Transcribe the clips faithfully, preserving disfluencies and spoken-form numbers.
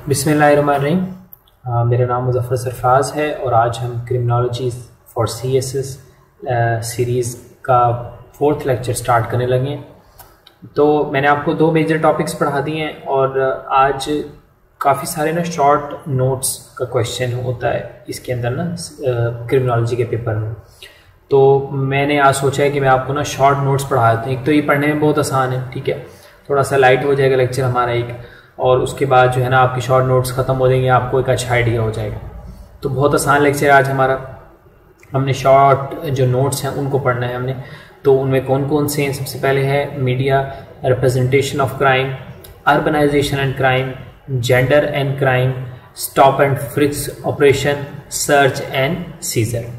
बिस्मिल्लाहिर्रहमानिर्रहीम। uh, मेरा नाम मुज़फ़्फ़र सरफराज है और आज हम criminology for C S S series का फोर्थ लेक्चर स्टार्ट करने लगे हैं। तो मैंने आपको दो मेजर टॉपिक्स पढ़ा दिए हैं और आज काफ़ी सारे ना शॉर्ट नोट्स का क्वेश्चन होता है इसके अंदर ना क्रिमिनोलॉजी के पेपर में। तो मैंने आज सोचा है कि मैं आपको ना शॉर्ट नोट्स पढ़ा देता हूँ। एक तो ये पढ़ने में बहुत आसान है, ठीक है, थोड़ा सा लाइट हो जाएगा लेक्चर हमारा एक, और उसके बाद जो है ना आपकी शॉर्ट नोट्स ख़त्म हो जाएंगे, आपको एक अच्छा आइडिया हो जाएगा। तो बहुत आसान लेक्चर आज हमारा। हमने शॉर्ट जो नोट्स हैं उनको पढ़ना है हमने। तो उनमें कौन कौन से हैं? सबसे पहले है media representation of crime, urbanisation and crime, gender and crime, stop and frisk operation, search and seizure.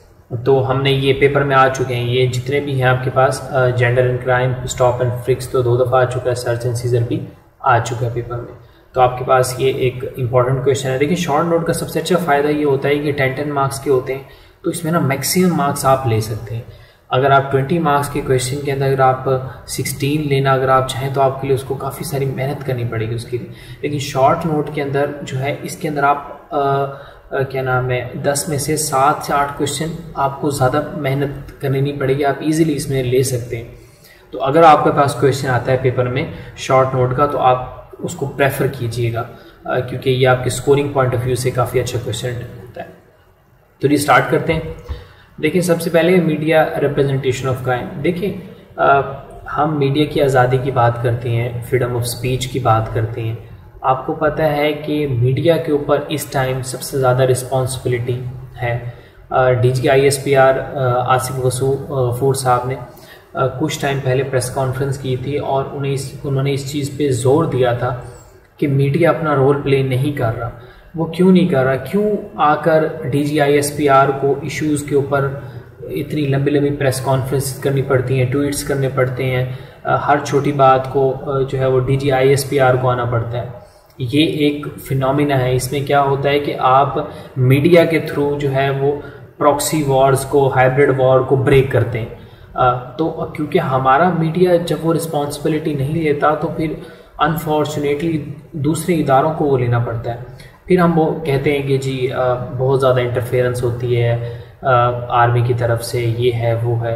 तो हमने ये पेपर में आ चुके हैं, ये जितने भी हैं आपके पास, gender and crime, stop and frisk तो दो दफ़ा आ चुका है, सर्च एंड सीजर भी आ चुका है पेपर में। तो आपके पास ये एक इंपॉर्टेंट क्वेश्चन है। देखिए, शॉर्ट नोट का सबसे अच्छा फ़ायदा ये होता है कि टेन टेन मार्क्स के होते हैं, तो इसमें ना मैक्सिमम मार्क्स आप ले सकते हैं। अगर आप ट्वेंटी मार्क्स के क्वेश्चन के अंदर अगर आप सिक्सटीन लेना अगर आप चाहें तो आपके लिए उसको काफ़ी सारी मेहनत करनी पड़ेगी उसके लिए। लेकिन शॉर्ट नोट के अंदर जो है, इसके अंदर आप आ, आ, क्या नाम है, दस में से सात से आठ क्वेश्चन आपको ज़्यादा मेहनत करनी नहीं पड़ेगी, आप इजीली इसमें ले सकते हैं। तो अगर आपके पास क्वेश्चन आता है पेपर में शॉर्ट नोट का तो आप उसको प्रेफर कीजिएगा, क्योंकि ये आपके स्कोरिंग पॉइंट ऑफ व्यू से काफ़ी अच्छा क्वेश्चन होता है। तो ये स्टार्ट करते हैं। देखिए, सबसे पहले मीडिया रिप्रेजेंटेशन ऑफ क्राइम। देखिए, हम मीडिया की आज़ादी की बात करते हैं, फ्रीडम ऑफ स्पीच की बात करते हैं। आपको पता है कि मीडिया के ऊपर इस टाइम सबसे ज़्यादा रिस्पॉन्सिबिलिटी है। D G I S P R Asif Ghafoor साहब ने Uh, कुछ टाइम पहले प्रेस कॉन्फ्रेंस की थी और उन्हें इस उन्होंने इस चीज़ पे जोर दिया था कि मीडिया अपना रोल प्ले नहीं कर रहा। वो क्यों नहीं कर रहा? क्यों आकर D G I S P R को इश्यूज़ के ऊपर इतनी लंबी लंबी प्रेस कॉन्फ्रेंस करनी पड़ती हैं, ट्वीट्स करने पड़ते हैं, uh, हर छोटी बात को uh, जो है वो D G I S P R को आना पड़ता है। ये एक फिनोमिना है। इसमें क्या होता है कि आप मीडिया के थ्रू जो है वो प्रॉक्सी वॉर्स को, हाइब्रिड वॉर को ब्रेक करते हैं। Uh, तो क्योंकि हमारा मीडिया जब वो रिस्पॉन्सिबिलिटी नहीं लेता तो फिर अनफॉर्चुनेटली दूसरे इदारों को वो लेना पड़ता है। फिर हम वो कहते हैं कि जी uh, बहुत ज़्यादा इंटरफेरेंस होती है आर्मी uh, की तरफ से, ये है वो है।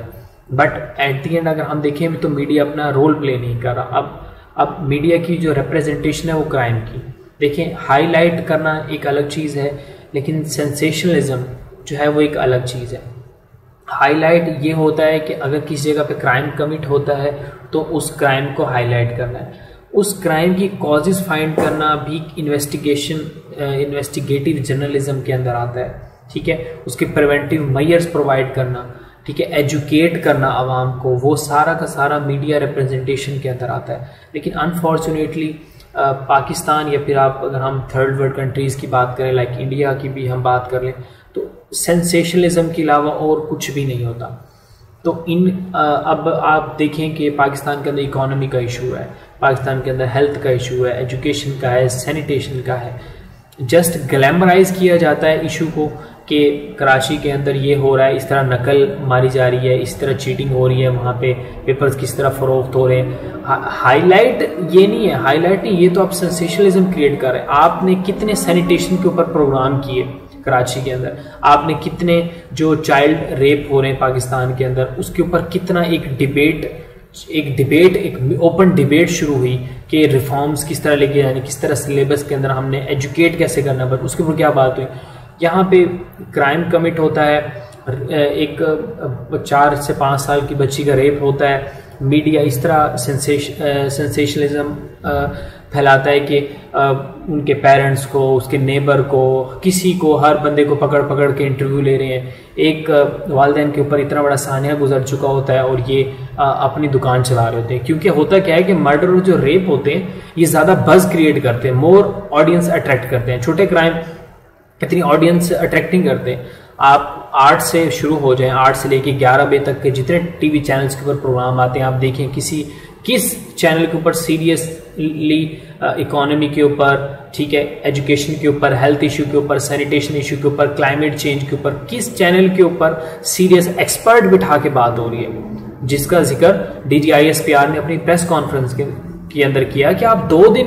बट एट दी एंड अगर हम देखें तो मीडिया अपना रोल प्ले नहीं कर रहा। अब अब मीडिया की जो रिप्रेजेंटेशन है वो क्राइम की, देखें, हाईलाइट करना एक अलग चीज़ है, लेकिन सेंसेशनलिज्म जो है वो एक अलग चीज़ है। हाईलाइट ये होता है कि अगर किसी जगह पे क्राइम कमिट होता है तो उस क्राइम को हाईलाइट करना है, उस क्राइम की कॉजेज फाइंड करना भी इन्वेस्टिगेशन इन्वेस्टिगेटिव जर्नलिज्म के अंदर आता है, ठीक है। उसके प्रिवेंटिव मेजर्स प्रोवाइड करना, ठीक है, एजुकेट करना आवाम को, वो सारा का सारा मीडिया रिप्रेजेंटेशन के अंदर आता है। लेकिन अनफॉर्चुनेटली पाकिस्तान या फिर आप अगर हम थर्ड वर्ल्ड कंट्रीज़ की बात करें, लाइक इंडिया की भी हम बात कर लें, तो सेंसेशनलिज्म के अलावा और कुछ भी नहीं होता। तो इन अब आप देखें कि पाकिस्तान के अंदर इकोनॉमी का इशू है, पाकिस्तान के अंदर हेल्थ का इशू है, एजुकेशन का है, सैनिटेशन का है। जस्ट ग्लैमराइज किया जाता है इशू को कि कराची के अंदर ये हो रहा है, इस तरह नकल मारी जा रही है, इस तरह चीटिंग हो रही है, वहाँ पे पेपर्स किस तरह फरोख्त हो रहे हैं। हाईलाइट ये नहीं है, हाईलाइट नहीं, ये तो आप सेंसेशनलिज्म क्रिएट कर रहे हैं। आपने कितने सैनिटेशन के ऊपर प्रोग्राम किए कराची के अंदर, आपने कितने जो चाइल्ड रेप हो रहे हैं पाकिस्तान के अंदर उसके ऊपर कितना एक डिबेट एक डिबेट एक ओपन डिबेट शुरू हुई कि रिफॉर्म्स किस तरह लेके जाने, किस तरह सिलेबस के अंदर हमने एजुकेट कैसे करना, बट उसके ऊपर क्या बात हुई। यहाँ पे क्राइम कमिट होता है, एक चार से पाँच साल की बच्ची का रेप होता है, मीडिया इस तरह सेंसेश सेंसेशनलिज्म फैलाता है कि आ, उनके पेरेंट्स को, उसके नेबर को, किसी को, हर बंदे को पकड़ पकड़ के इंटरव्यू ले रहे हैं। एक वालिदैन के ऊपर इतना बड़ा सानिया गुजर चुका होता है और ये आ, अपनी दुकान चला रहे होते हैं। क्योंकि होता क्या है कि मर्डर और जो रेप होते हैं ये ज़्यादा बज़ क्रिएट करते हैं, मोर ऑडियंस अट्रैक्ट करते हैं। छोटे क्राइम इतनी ऑडियंस अट्रैक्टिंग करते हैं। आप आठ से शुरू हो जाएं, आठ से लेके ग्यारह बजे तक के जितने टीवी चैनल्स के ऊपर प्रोग्राम आते हैं, आप देखें किसी किस चैनल के ऊपर सीरियसली इकोनॉमी के ऊपर, ठीक है, एजुकेशन के ऊपर, हेल्थ इशू के ऊपर, सैनिटेशन इशू के ऊपर, क्लाइमेट चेंज के ऊपर, किस चैनल के ऊपर सीरियस एक्सपर्ट बिठा के बात हो रही है, जिसका जिक्र D G I S P R ने अपनी प्रेस कॉन्फ्रेंस के, के अंदर किया कि आप दो दिन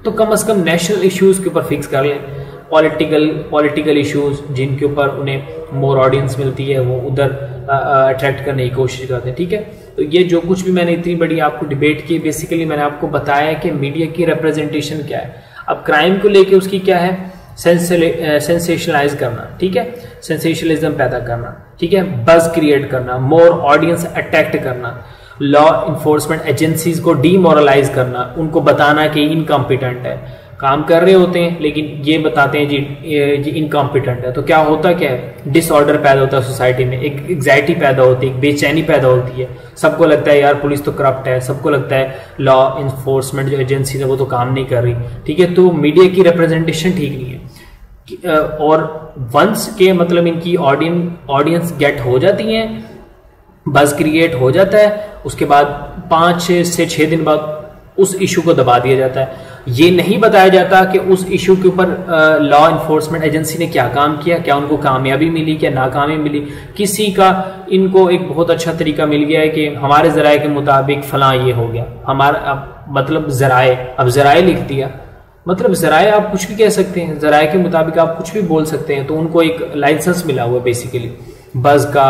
तो कम अज़ कम नेशनल इश्यूज़ के ऊपर फिक्स कर लें। पॉलिटिकल पॉलिटिकल इश्यूज़ जिनके ऊपर उन्हें मोर ऑडियंस मिलती है वो उधर अट्रैक्ट करने की कोशिश करते हैं। ठीक है, तो ये जो कुछ भी मैंने इतनी बड़ी आपको डिबेट की, बेसिकली मैंने आपको बताया कि मीडिया की रिप्रेजेंटेशन क्या है। अब क्राइम को लेके उसकी क्या है, सेंसेशनलाइज करना, ठीक है, सेंसेशनलिज्म पैदा करना, ठीक है, बज क्रिएट करना, मोर ऑडियंस अट्रैक्ट करना, लॉ इन्फोर्समेंट एजेंसीज को डीमोरलाइज करना, उनको बताना कि इनकॉम्पिटेंट है, काम कर रहे होते हैं लेकिन ये बताते हैं जी ये इनकॉम्पिटेंट है। तो क्या होता क्या है, डिसऑर्डर पैदा होता है सोसाइटी में, एक एग्जाइटी पैदा होती है, एक बेचैनी पैदा होती है। सबको लगता है यार पुलिस तो करप्ट है, सबको लगता है लॉ इन्फोर्समेंट जो एजेंसी है वो तो काम नहीं कर रही। ठीक है, तो मीडिया की रिप्रेजेंटेशन ठीक नहीं है। और वंस के मतलब इनकी ऑडियंस ऑडियंस गेट हो जाती है, बज क्रिएट हो जाता है, उसके बाद पाँच से छः दिन बाद उस इशू को दबा दिया जाता है। ये नहीं बताया जाता कि उस इशू के ऊपर लॉ इन्फोर्समेंट एजेंसी ने क्या काम किया, क्या उनको कामयाबी मिली, क्या नाकामी मिली। किसी का इनको एक बहुत अच्छा तरीका मिल गया है कि हमारे ज़राए के मुताबिक फलां ये हो गया, हमारा अब मतलब ज़राए, अब ज़राए लिख दिया, मतलब ज़राए आप कुछ भी कह सकते हैं, ज़राए के मुताबिक आप कुछ भी बोल सकते हैं। तो उनको एक लाइसेंस मिला हुआ है बेसिकली बज़ का,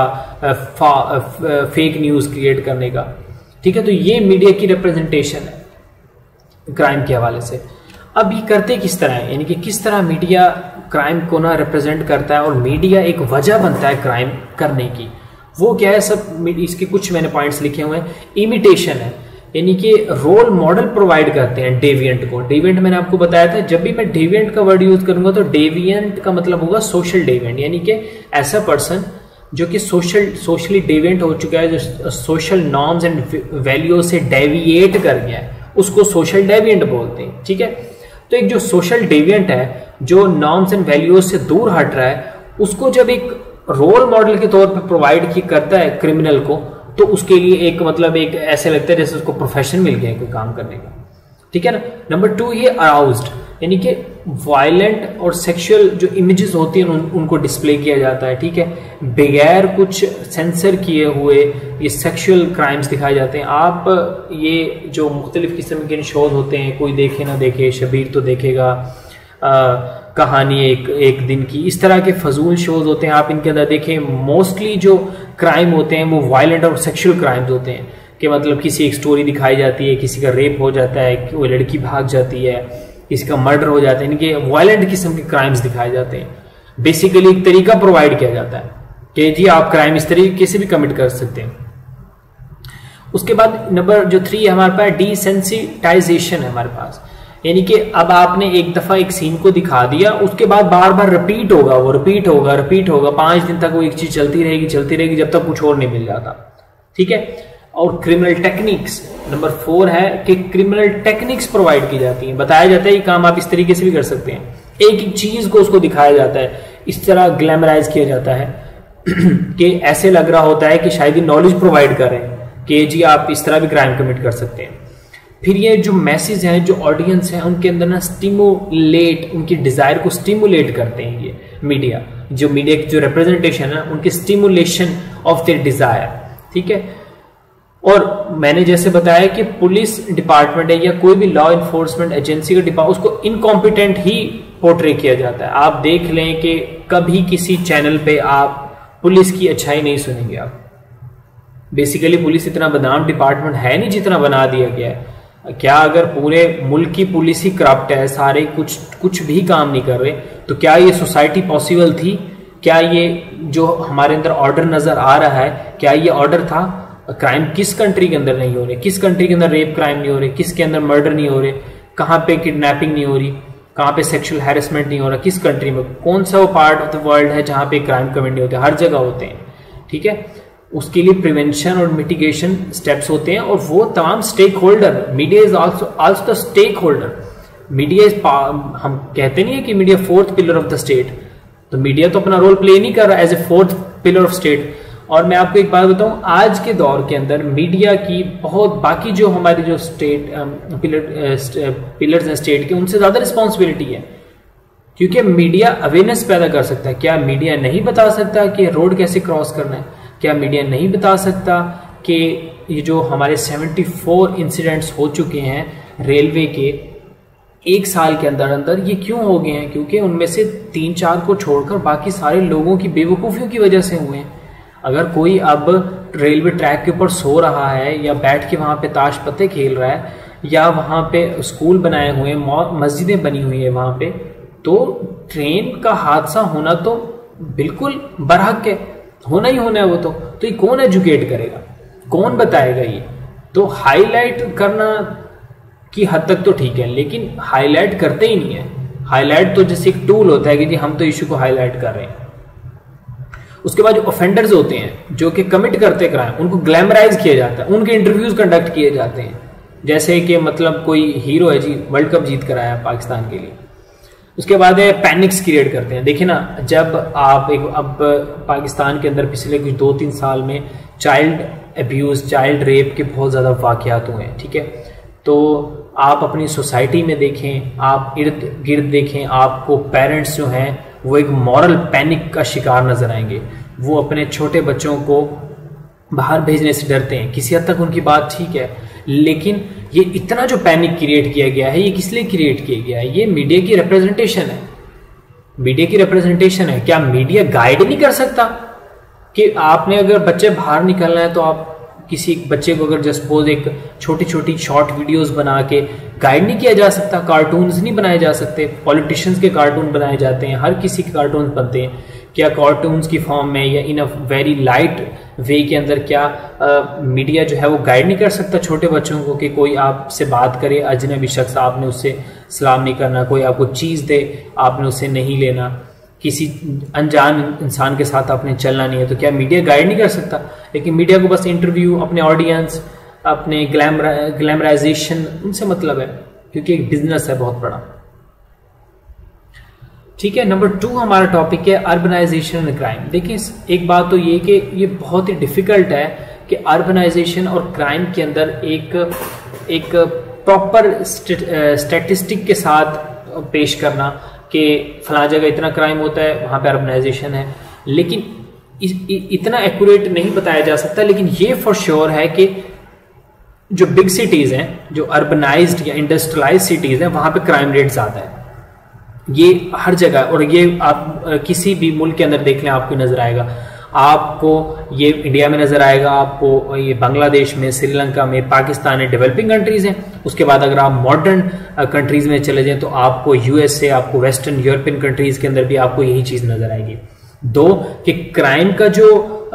फेक न्यूज़ क्रिएट करने का। ठीक है, तो ये मीडिया की रिप्रेजेंटेशन है क्राइम के हवाले से। अब ये करते किस तरह है, यानी कि किस तरह मीडिया क्राइम को ना रिप्रेजेंट करता है और मीडिया एक वजह बनता है क्राइम करने की। वो क्या है, सब इसके कुछ मैंने पॉइंट्स लिखे हुए हैं। इमिटेशन है, यानी कि रोल मॉडल प्रोवाइड करते हैं डेविएंट को। डेविएंट मैंने आपको बताया था, जब भी मैं डेविएंट का वर्ड यूज करूंगा तो डेविएंट का मतलब होगा सोशल डेविएंट, यानी कि ऐसा पर्सन जो कि सोशल सोशली डेविएंट हो चुका है, जो सोशल नॉर्म्स एंड वैल्यूज से डेविएट कर गया है, उसको सोशल डेविएंट बोलते हैं। ठीक है, तो एक जो सोशल डेविएंट है, जो नॉर्म्स एंड वैल्यूज से दूर हट रहा है, उसको जब एक रोल मॉडल के तौर पे प्रोवाइड की करता है क्रिमिनल को, तो उसके लिए एक मतलब एक ऐसे लगता है जैसे उसको प्रोफेशन मिल गया है कोई काम करने का। ठीक है ना। नंबर टू, ये अराउज्ड, यानी कि वायलेंट और सेक्सुअल जो इमेजेस होती हैं उन, उनको डिस्प्ले किया जाता है। ठीक है, बगैर कुछ सेंसर किए हुए ये सेक्सुअल क्राइम्स दिखाए जाते हैं। आप ये जो मुख्तलिफ किस्म के शोज होते हैं, कोई देखे ना देखे, शबीर तो देखेगा, आ, कहानी एक एक दिन की, इस तरह के फजूल शोज होते हैं, आप इनके अंदर देखें मोस्टली जो क्राइम होते हैं वो वायलेंट और सेक्सुअल क्राइम्स होते हैं। कि मतलब किसी एक स्टोरी दिखाई जाती है, किसी का रेप हो जाता है, वो लड़की भाग जाती है, किसी का मर्डर हो जाता है, इनके वायलेंट किस्म के क्राइम्स दिखाए जाते हैं। बेसिकली एक तरीका प्रोवाइड किया जाता है कि जी आप क्राइम इस तरीके से भी कमिट कर सकते हैं। उसके बाद नंबर जो थ्री है हमारे पास, डिसेंसिटाइजेशन है हमारे पास, यानी कि अब आपने एक दफा एक सीन को दिखा दिया, उसके बाद बार बार रिपीट होगा, वो रिपीट होगा रिपीट होगा पांच दिन तक वो एक चीज चलती रहेगी चलती रहेगी जब तक कुछ और नहीं मिल जाता। ठीक है, और क्रिमिनल टेक्निक्स नंबर फोर है कि क्रिमिनल टेक्निक्स प्रोवाइड की जाती हैं, बताया जाता है ये काम आप इस तरीके से भी कर सकते हैं। एक एक चीज को उसको दिखाया जाता है, इस तरह ग्लैमराइज किया जाता है कि ऐसे लग रहा होता है कि शायद ये नॉलेज प्रोवाइड कर रहे हैं कि जी आप इस तरह भी क्राइम कमिट कर सकते हैं। फिर ये जो मैसेज है, जो ऑडियंस है, उनके अंदर ना स्टिमुलेट, उनकी डिजायर को स्टिमुलेट करते हैं ये मीडिया, जो मीडिया की जो रिप्रेजेंटेशन है उनके स्टिमुलेशन ऑफ देयर डिजायर। ठीक है, और मैंने जैसे बताया कि पुलिस डिपार्टमेंट है या कोई भी लॉ इन्फोर्समेंट एजेंसी का डिपार्टमेंट, उसको इनकॉम्पिटेंट ही पोर्ट्रे किया जाता है। आप देख लें कि कभी किसी चैनल पे आप पुलिस की अच्छाई नहीं सुनेंगे। आप बेसिकली पुलिस इतना बदनाम डिपार्टमेंट है नहीं जितना बना दिया गया है। क्या अगर पूरे मुल्क की पुलिस ही करप्ट है, सारे कुछ कुछ भी काम नहीं कर रहे, तो क्या ये सोसाइटी पॉसिबल थी? क्या ये जो हमारे अंदर ऑर्डर नजर आ रहा है, क्या ये ऑर्डर था? क्राइम किस कंट्री के अंदर नहीं हो रहे, किस कंट्री के अंदर रेप क्राइम नहीं हो रहे, किसके अंदर मर्डर नहीं हो रहे, कहाँ पे किडनैपिंग नहीं हो रही, कहाँ पे सेक्सुअल हैरेसमेंट नहीं हो रहा, किस कंट्री में, कौन सा वो पार्ट ऑफ द वर्ल्ड है जहाँ पे क्राइम कमिट नहीं होते? हर जगह होते हैं। ठीक है, उसके लिए प्रिवेंशन और मिटिगेशन स्टेप्स होते हैं, और वो तमाम stake holder, media is also also the stake holder. Media is, हम कहते नहीं है कि media fourth pillar of the state, तो मीडिया तो अपना रोल प्ले नहीं कर रहा as a fourth pillar of state. और मैं आपको एक बात बताऊं, आज के दौर के अंदर मीडिया की बहुत, बाकी जो हमारे जो स्टेट पिलर पिलर्स हैं स्टेट के, उनसे ज्यादा रिस्पॉन्सिबिलिटी है, क्योंकि मीडिया अवेयरनेस पैदा कर सकता है। क्या मीडिया नहीं बता सकता कि रोड कैसे क्रॉस करना है? क्या मीडिया नहीं बता सकता कि ये जो हमारे चौहत्तर इंसिडेंट्स हो चुके हैं रेलवे के, एक साल के अंदर अंदर ये क्यों हो गए हैं? क्योंकि उनमें से तीन चार को छोड़कर बाकी सारे लोगों की बेवकूफ़ियों की वजह से हुए हैं। अगर कोई अब रेलवे ट्रैक के ऊपर सो रहा है या बैठ के वहाँ पे ताश पत्ते खेल रहा है या वहाँ पे स्कूल बनाए हुए हैं, मस्जिदें बनी हुई है वहाँ पे, तो ट्रेन का हादसा होना तो बिल्कुल बरहक है, होना ही होना है वो तो तो ये कौन एजुकेट करेगा, कौन बताएगा? ये तो हाईलाइट करना की हद तक तो ठीक है, लेकिन हाईलाइट करते ही नहीं है। हाईलाइट तो जैसे एक टूल होता है कि जी हम तो इशू को हाईलाइट कर रहे हैं। उसके बाद जो ऑफेंडर्स होते हैं जो कि कमिट करते क्राइम, उनको ग्लैमराइज किया जाता है, उनके इंटरव्यूज कंडक्ट किए जाते हैं जैसे कि मतलब कोई हीरो है जी, वर्ल्ड कप जीत कर आया पाकिस्तान के लिए। उसके बाद है पैनिक्स क्रिएट करते हैं। देखिए ना, जब आप एक अब पाकिस्तान के अंदर पिछले कुछ दो तीन साल में चाइल्ड अब्यूज, चाइल्ड रेप के बहुत ज़्यादा वाकयात हुए हैं, ठीक है। तो आप अपनी सोसाइटी में देखें, आप इर्द गिर्द देखें, आपको पेरेंट्स जो हैं वो एक मॉरल पैनिक का शिकार नजर आएंगे। वो अपने छोटे बच्चों को बाहर भेजने से डरते हैं। किसी हद तक उनकी बात ठीक है, लेकिन ये इतना जो पैनिक क्रिएट किया गया है, ये किस लिए क्रिएट किया गया है? ये मीडिया की रिप्रेजेंटेशन है, मीडिया की रिप्रेजेंटेशन है। क्या मीडिया गाइड नहीं कर सकता कि आपने अगर बच्चे बाहर निकलना है तो आप किसी बच्चे को अगर जस्ट सपोज एक छोटी छोटी शॉर्ट वीडियोस बना के गाइड नहीं किया जा सकता? कार्टून्स नहीं बनाए जा सकते? पॉलिटिशियंस के कार्टून बनाए जाते हैं, हर किसी के कार्टून बनते हैं। क्या कार्टून्स की फॉर्म में या इन अ वेरी लाइट वे के अंदर क्या आ, मीडिया जो है वो गाइड नहीं कर सकता छोटे बच्चों को कि कोई आपसे बात करे, अजनबी शख्स, आपने उससे सलाम नहीं करना, कोई आपको चीज़ दे आपने उससे नहीं लेना, किसी अनजान इंसान के साथ आपने चलना नहीं है? तो क्या मीडिया गाइड नहीं कर सकता? लेकिन मीडिया को बस इंटरव्यू, अपने ऑडियंस, अपने ग्लैमर ग्लैमराइजेशन, उनसे मतलब है, क्योंकि एक बिजनेस है बहुत बड़ा, ठीक है। नंबर टू हमारा टॉपिक है अर्बनाइजेशन एंड क्राइम। देखिए, एक बात तो ये कि ये बहुत ही डिफिकल्ट है कि अर्बनाइजेशन और क्राइम के अंदर एक एक प्रॉपर स्टैटिस्टिक के साथ पेश करना कि फला जगह इतना क्राइम होता है, वहां पे अर्बनाइजेशन है, लेकिन इ, इ, इतना एक्यूरेट नहीं बताया जा सकता। लेकिन ये फॉर श्योर है कि जो बिग सिटीज हैं, जो अर्बनाइज्ड या इंडस्ट्रियलाइज सिटीज हैं, वहां पे क्राइम रेट ज्यादा है। ये हर जगह, और ये आप किसी भी मुल्क के अंदर देख लें आपको नजर आएगा। आपको ये इंडिया में नजर आएगा, आपको ये बांग्लादेश में, श्रीलंका में, पाकिस्तान में, डेवलपिंग कंट्रीज हैं। उसके बाद अगर आप मॉडर्न कंट्रीज में चले जाएं तो आपको यूएसए, आपको वेस्टर्न यूरोपियन कंट्रीज के अंदर भी आपको यही चीज नजर आएगी। दो कि क्राइम का जो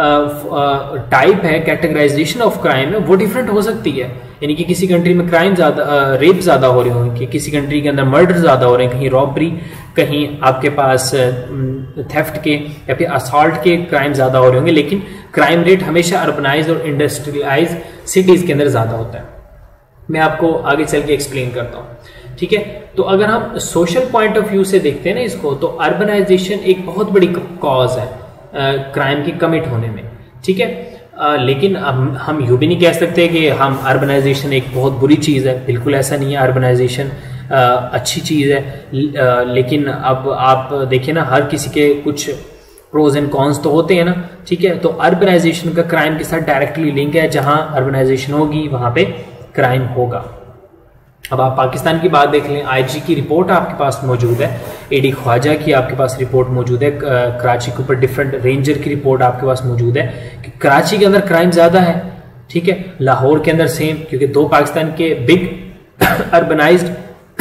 टाइप है, कैटेगराइजेशन ऑफ क्राइम है, वो डिफरेंट हो सकती है। यानी कि किसी कंट्री में क्राइम ज्यादा, रेप ज्यादा हो रहे होंगे, किसी कंट्री के अंदर मर्डर ज्यादा हो रहे हैं, कहीं रॉबरी, कहीं आपके पास थेफ्ट के या फिर असॉल्ट के क्राइम ज्यादा हो रहे होंगे, लेकिन क्राइम रेट हमेशा अर्बनाइज और इंडस्ट्रियलाइज सिटीज के अंदर ज्यादा होता है। मैं आपको आगे चल के एक्सप्लेन करता हूँ, ठीक है। तो अगर हम सोशल पॉइंट ऑफ व्यू से देखते हैं ना इसको, तो अर्बनाइजेशन एक बहुत बड़ी कॉज है क्राइम की कमिट होने में, ठीक है। Uh, लेकिन हम हम यूँ भी नहीं कह सकते कि हम अर्बनाइजेशन एक बहुत बुरी चीज़ है, बिल्कुल ऐसा नहीं है। अर्बनाइजेशन uh, अच्छी चीज़ है, uh, लेकिन अब आप देखिए ना, हर किसी के कुछ प्रोज एंड कॉन्स तो होते हैं ना, ठीक है। तो अर्बनाइजेशन का क्राइम के साथ डायरेक्टली लिंक है, जहां अर्बनाइजेशन होगी वहां पे क्राइम होगा। अब आप पाकिस्तान की बात देख लें, आईजी की रिपोर्ट आपके पास मौजूद है, एडी ख्वाजा की आपके पास रिपोर्ट मौजूद है, कराची के ऊपर डिफरेंट रेंजर की रिपोर्ट आपके पास मौजूद है कि कराची के अंदर क्राइम ज्यादा है, ठीक है। लाहौर के अंदर सेम, क्योंकि दो पाकिस्तान के बिग अर्बनाइज्ड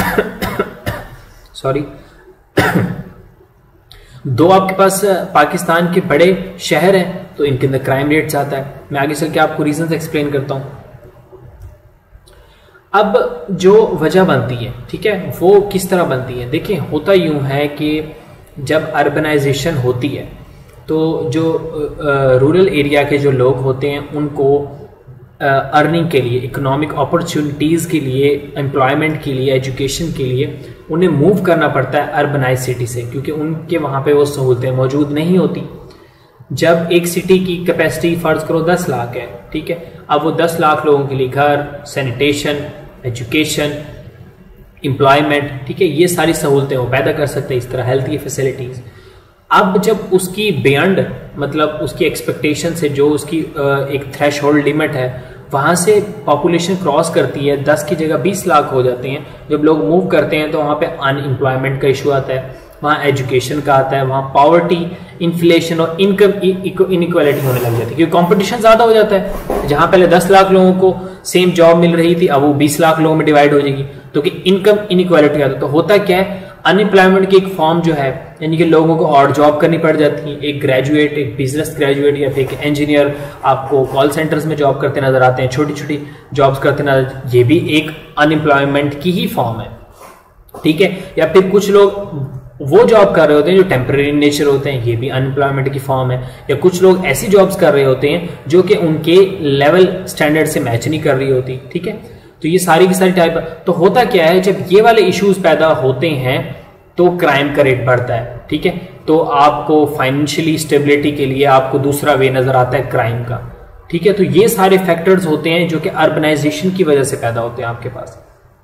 सॉरी दो आपके पास पाकिस्तान के बड़े शहर हैं, तो इनके अंदर क्राइम रेट ज्यादा है। मैं आगे चल के आपको रीजंस एक्सप्लेन करता हूं। अब जो वजह बनती है, ठीक है, वो किस तरह बनती है? देखिए, होता यूं है कि जब अर्बनाइजेशन होती है तो जो रूरल एरिया के जो लोग होते हैं उनको अर्निंग के लिए, इकोनॉमिक अपॉर्चुनिटीज़ के लिए, एम्प्लॉयमेंट के लिए, एजुकेशन के लिए उन्हें मूव करना पड़ता है अर्बनाइज सिटी से, क्योंकि उनके वहाँ पे वो सहूलतें मौजूद नहीं होती। जब एक सिटी की कैपेसिटी फर्ज करो दस लाख है, ठीक है, अब वो दस लाख लोगों के लिए घर, सैनिटेशन, एजुकेशन, एम्प्लॉयमेंट, ठीक है, ये सारी सहूलतें वो पैदा कर सकते हैं, इस तरह हेल्थ की फैसिलिटीज़। अब जब उसकी बियॉन्ड, मतलब उसकी एक्सपेक्टेशन से जो उसकी एक थ्रेशहोल्ड लिमिट है, वहाँ से पॉपुलेशन क्रॉस करती है, दस की जगह बीस लाख हो जाते हैं। जब लोग मूव करते हैं तो वहाँ पे अनएम्प्लॉयमेंट का इशू आता है, वहाँ एजुकेशन का आता है, वहाँ पॉवर्टी, इन्फ्लेशन और इनकम इनइक्वालिटी होने लग जाती है, क्योंकि कंपटीशन ज़्यादा हो जाता है। जहाँ पहले दस लाख लोगों को सेम जॉब मिल रही थी, अब वो बीस लाख लोगों में डिवाइड हो जाएगी, तो कि इनकम इनइक्वालिटी आता है। तो होता क्या है, अनएम्प्लॉयमेंट की एक फॉर्म जो है, यानी कि लोगों को और जॉब करनी पड़ जाती है। एक ग्रेजुएट, एक बिजनेस ग्रेजुएट या फिर एक इंजीनियर आपको कॉल सेंटर्स में जॉब करते नजर आते हैं, छोटी छोटी जॉब्स करते नजर, ये भी एक अनएम्प्लॉयमेंट की ही फॉर्म है, ठीक है। या फिर कुछ लोग वो जॉब कर रहे होते हैं जो टेम्पररी नेचर होते हैं, ये भी अनएम्प्लॉयमेंट की फॉर्म है। या कुछ लोग ऐसी जॉब्स कर रहे होते हैं जो कि उनके लेवल स्टैंडर्ड से मैच नहीं कर रही होती, ठीक है। तो ये सारी की सारी टाइप। तो होता क्या है, जब ये वाले इश्यूज पैदा होते हैं तो क्राइम का रेट बढ़ता है, ठीक है। तो आपको फाइनेंशियली स्टेबिलिटी के लिए आपको दूसरा वे नजर आता है क्राइम का, ठीक है। तो ये सारे फैक्टर्स होते हैं जो कि अर्बनाइजेशन की वजह से पैदा होते हैं आपके पास।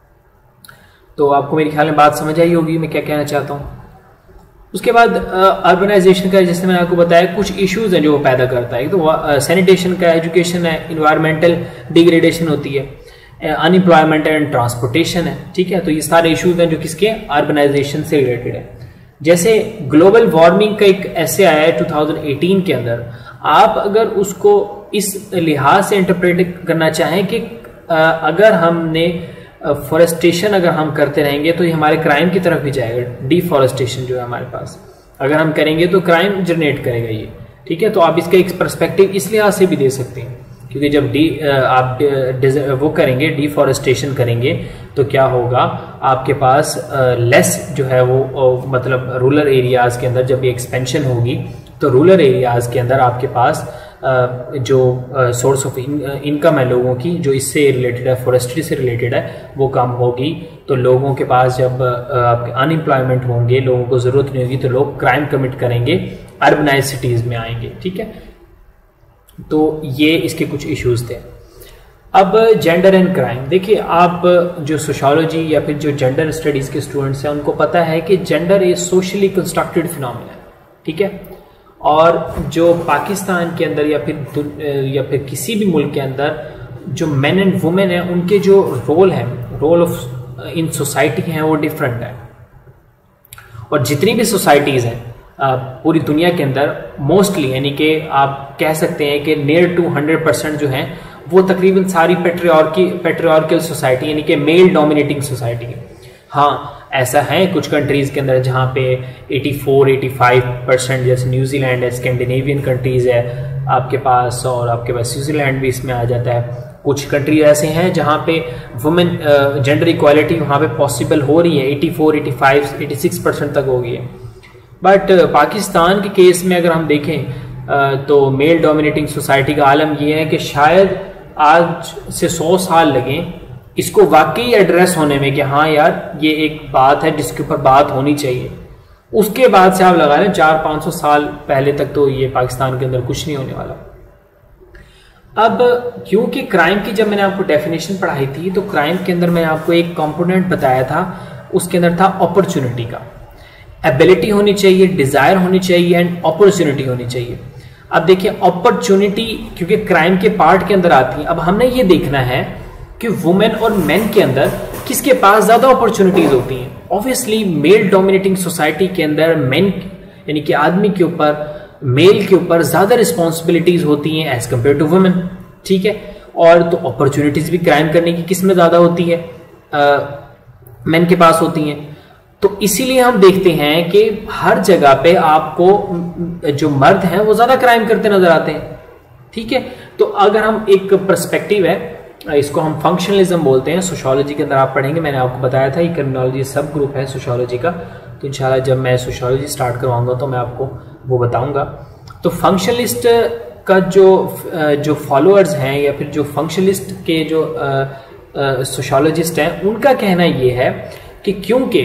तो आपको मेरे ख्याल में बात समझ आई होगी मैं क्या कहना चाहता हूँ। उसके बाद अर्बनाइजेशन का, जैसे मैंने आपको बताया, कुछ इश्यूज हैं जो वो पैदा करता है। तो सैनिटेशन का, एजुकेशन है, इन्वायरमेंटल डिग्रेडेशन होती है, अनएम्प्लॉयमेंट एंड ट्रांसपोर्टेशन है, ठीक है। तो ये सारे इश्यूज हैं जो किसके, अर्बनाइजेशन से रिलेटेड है। जैसे ग्लोबल वार्मिंग का एक ऐसे आया है टू थाउजेंड एटीन के अंदर, आप अगर उसको इस लिहाज से इंटरप्रेट करना चाहें कि अगर हमने फॉरेस्टेशन अगर हम करते रहेंगे तो ये हमारे क्राइम की तरफ भी जाएगा। डिफॉरेस्टेशन जो है हमारे पास अगर हम करेंगे तो क्राइम जनरेट करेगा ये, ठीक है। तो आप इसका एक पर्सपेक्टिव इस लिहाज से भी दे सकते हैं, क्योंकि जब डी आप वो करेंगे, डिफॉरेस्टेशन करेंगे, तो क्या होगा, आपके पास लेस जो है वो मतलब रूरल एरियाज के अंदर जब ये एक्सपेंशन होगी तो रूरल एरियाज के अंदर आपके पास जो सोर्स ऑफ इनकम है लोगों की, जो इससे रिलेटेड है, फॉरेस्ट्री से रिलेटेड है, वो कम होगी। तो लोगों के पास जब आपके अनएम्प्लॉयमेंट होंगे, लोगों को जरूरत नहीं होगी, तो लोग क्राइम कमिट करेंगे, अर्बनाइज सिटीज में आएंगे, ठीक है। तो ये इसके कुछ इश्यूज थे। अब जेंडर एंड क्राइम, देखिए आप जो सोशियोलॉजी या फिर जो जेंडर स्टडीज के स्टूडेंट्स हैं उनको पता है कि gender is socially constructed phenomena, ठीक है। और जो पाकिस्तान के अंदर या फिर या फिर किसी भी मुल्क के अंदर जो मेन एंड वुमेन है, उनके जो रोल है, रोल ऑफ इन सोसाइटी हैं, वो डिफरेंट है। और जितनी भी सोसाइटीज हैं पूरी दुनिया के अंदर, मोस्टली यानी कि आप कह सकते हैं कि नियर टू हंड्रेड परसेंट जो है वो तकरीबन सारी पेट्रियार्की पेट्रियार्कल सोसाइटी यानी कि मेल डोमिनेटिंग सोसाइटी है। हाँ, ऐसा है कुछ कंट्रीज के अंदर जहाँ पे चौरासी पचासी परसेंट, जैसे न्यूजीलैंड है, स्कैंडिनेवियन कंट्रीज है आपके पास, और आपके पास स्विट्जरलैंड भी इसमें आ जाता है। कुछ कंट्रीज ऐसे हैं जहाँ पे वुमेन जेंडर इक्वालिटी वहाँ पे पॉसिबल हो रही है, चौरासी, पचासी, छियासी परसेंट तक हो गई है। बट पाकिस्तान के केस में अगर हम देखें तो मेल डोमिनेटिंग सोसाइटी का आलम यह है कि शायद आज से सौ साल लगे इसको वाकई एड्रेस होने में कि हाँ यार ये एक बात है जिसके ऊपर बात होनी चाहिए। उसके बाद से आप लगा लें चार पाँच सौ साल पहले तक तो ये पाकिस्तान के अंदर कुछ नहीं होने वाला। अब क्योंकि क्राइम की जब मैंने आपको डेफिनेशन पढ़ाई थी तो क्राइम के अंदर मैंने आपको एक कंपोनेंट बताया था, उसके अंदर था अपॉर्चुनिटी का। एबिलिटी होनी चाहिए, डिजायर होनी चाहिए एंड अपॉर्चुनिटी होनी चाहिए। अब देखिए अपॉर्चुनिटी क्योंकि क्राइम के पार्ट के अंदर आती है, अब हमने ये देखना है कि वुमेन और मेन के अंदर किसके पास ज्यादा अपॉर्चुनिटीज होती हैं। ऑब्वियसली मेल डोमिनेटिंग सोसाइटी के अंदर मेन यानी कि आदमी के ऊपर, मेल के ऊपर ज्यादा रिस्पॉन्सिबिलिटीज होती हैं एज कंपेयर टू वुमेन, ठीक है। और तो अपॉर्चुनिटीज भी क्राइम करने की किस में ज्यादा होती है, मेन के पास होती हैं। तो इसीलिए हम देखते हैं कि हर जगह पे आपको जो मर्द हैं वो ज्यादा क्राइम करते नजर आते हैं, ठीक है। तो अगर हम एक पर्सपेक्टिव है, इसको हम फंक्शनलिज्म बोलते हैं, सोशियोलॉजी के अंदर आप पढ़ेंगे, मैंने आपको बताया था ये क्रिमिनोलॉजी सब ग्रुप है सोशियोलॉजी का। तो इंशाल्लाह जब मैं सोशियोलॉजी स्टार्ट करवाऊंगा तो मैं आपको वो बताऊंगा। तो फंक्शनलिस्ट का जो जो फॉलोअर्स हैं या फिर जो फंक्शनलिस्ट के जो सोशियोलॉजिस्ट हैं उनका कहना ये है कि क्योंकि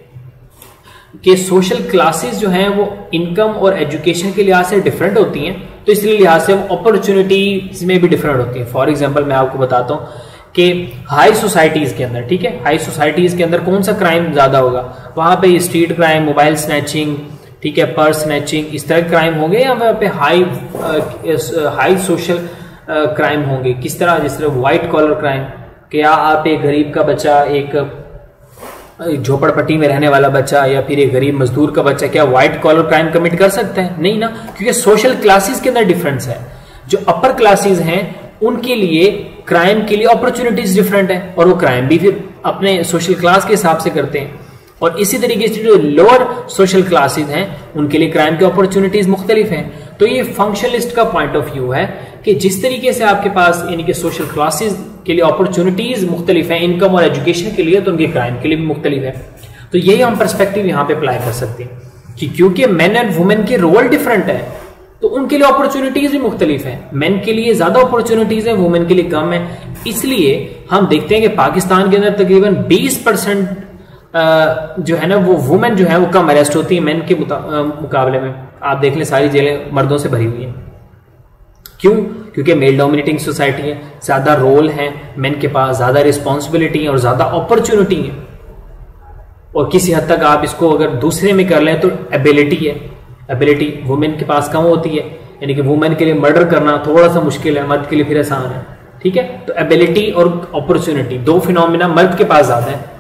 कि सोशल क्लासेस जो हैं वो इनकम और एजुकेशन के लिहाज से डिफरेंट होती हैं, तो इसलिए लिहाज से अपॉर्चुनिटीज में भी डिफरेंट होती हैं। फॉर एग्जांपल मैं आपको बताता हूँ कि हाई सोसाइटीज के अंदर, ठीक है, हाई सोसाइटीज के अंदर कौन सा क्राइम ज्यादा होगा, वहां पे स्ट्रीट क्राइम, मोबाइल स्नैचिंग, ठीक है, पर्स स्नैचिंग, इस तरह के क्राइम होंगे, या वहां पे हाई हाई सोशल क्राइम होंगे, किस तरह, जिस तरह व्हाइट कॉलर क्राइम, क्या आप एक गरीब का बच्चा, एक झोपड़पट्टी में रहने वाला बच्चा या फिर एक गरीब मजदूर का बच्चा क्या व्हाइट कॉलर क्राइम कमिट कर सकता है? नहीं ना, क्योंकि सोशल क्लासेस के अंदर डिफरेंस है। जो अपर क्लासेस हैं उनके लिए क्राइम के लिए अपॉर्चुनिटीज डिफरेंट है और वो क्राइम भी फिर अपने सोशल क्लास के हिसाब से करते हैं, और इसी तरीके से जो लोअर सोशल क्लासेस हैं उनके लिए क्राइम की अपॉर्चुनिटीज मुख्तलिफ हैं। तो ये फंक्शनलिस्ट का पॉइंट ऑफ व्यू है कि जिस तरीके से आपके पास यानी कि सोशल क्लासेस के लिए अपॉर्चुनिटीज मुख्तलिफ हैं इनकम और एजुकेशन के लिए, तो उनके क्राइम के लिए भी मुख्तलिफ है। तो यही हम पर्सपेक्टिव यहाँ पे अप्लाई कर सकते हैं कि क्योंकि मेन एंड वुमेन के रोल डिफरेंट है तो उनके लिए अपॉर्चुनिटीज भी मुख्तलिफ है। मेन के लिए ज्यादा अपॉर्चुनिटीज है, वुमेन के लिए कम है। इसलिए हम देखते हैं कि पाकिस्तान के अंदर तकरीबन बीस परसेंट जो है ना वो वुमेन जो है वो कम अरेस्ट होती है मेन के मुकाबले में। आप देख लें सारी जेलें मर्दों से भरी हुई हैं। क्यों? क्योंकि मेल डोमिनेटिंग सोसाइटी है, ज्यादा रोल है मेन के पास, ज्यादा रिस्पॉन्सिबिलिटी है और ज्यादा अपॉर्चुनिटी है। और किसी हद तक आप इसको अगर दूसरे में कर लें तो एबिलिटी है, एबिलिटी वुमेन के पास कम होती है, यानी कि वुमेन के लिए मर्डर करना थोड़ा सा मुश्किल है, मर्द के लिए फिर आसान है। ठीक है, तो एबिलिटी और अपॉर्चुनिटी दो फिनोमिना मर्द के पास ज्यादा है।